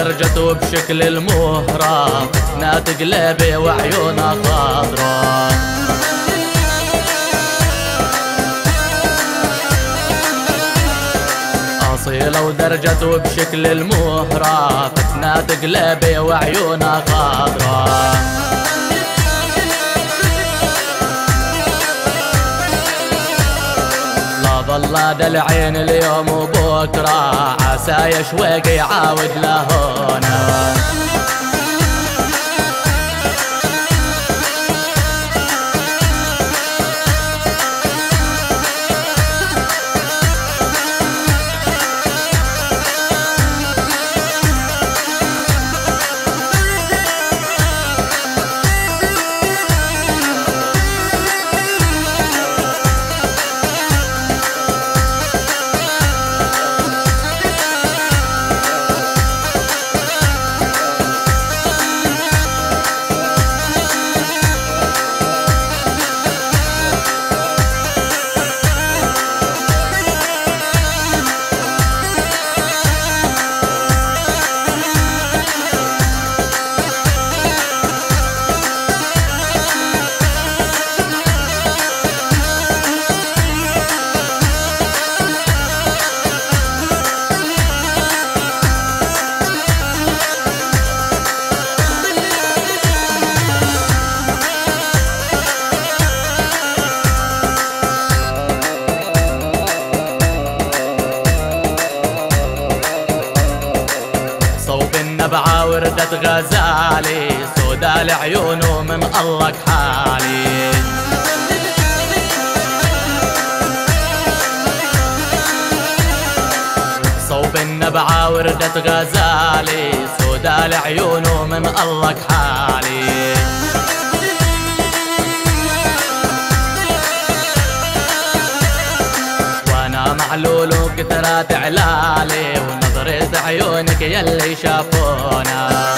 ودرجته بشكل المهرة، ناتج لبي وعيونه خضرا. أصيلة ودرجته بشكل المهرة، ناتج لبي وعيونه خضرا. ظل دلعين اليوم وبكرة، عسى يشوق يعاود لهنا. نبعة وردة غزالي، سودا لعيونه من الله كحالي. صوب النبعة وردة غزالي، سودا لعيونه من الله كحالي. وانا معلول وكثرات علالي، ونظرة عيونك يلي شافونا.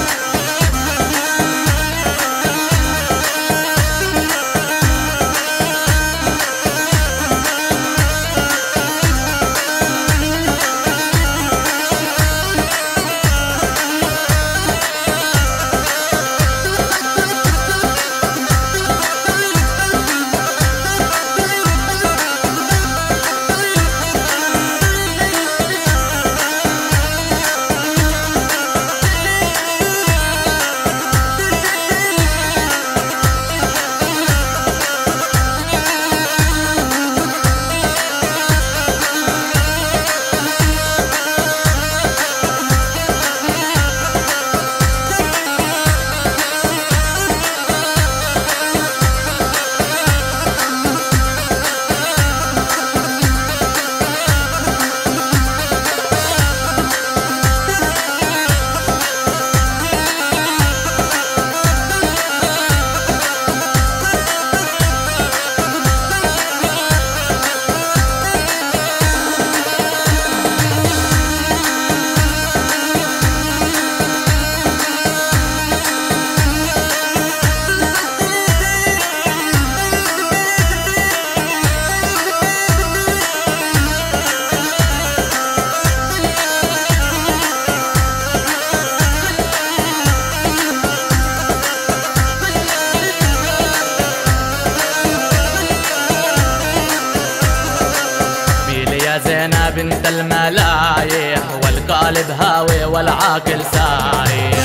زينة بنت الملايح، والقالب هاوي والعاقل سايح.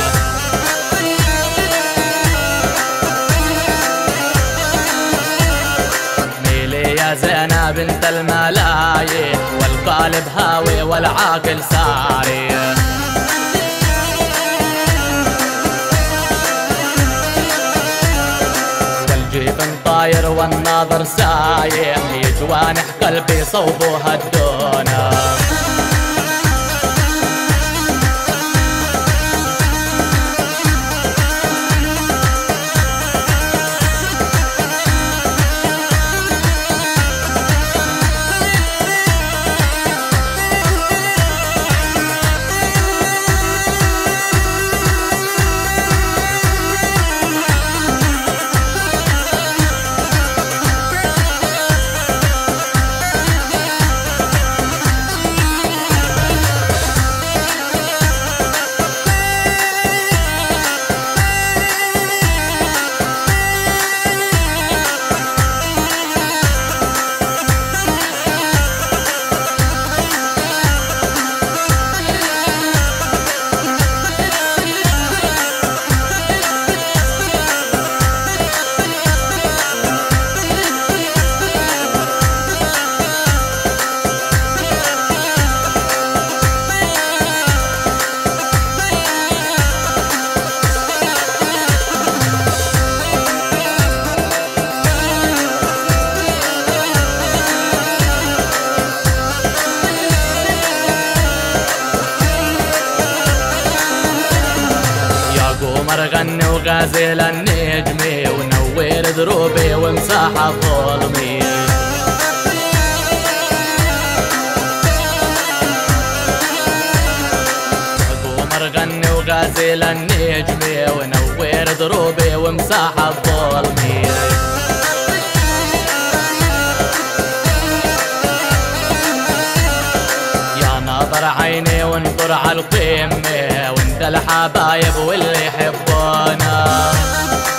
ميلي يا زينة بنت الملايح، والقالب هاوي والعاقل سايح. والجيفن طاير والناظر سايح، يجوانح قلبي صوبه هدونا. غني وغازل النجمي ونور دروبي وامسح ظلمي. غني وغازل النجمي ونور دروبي وامسح ظلمي. يا ناظر عيني وانظر على القمة وانت الحبايب واللي يحبونا.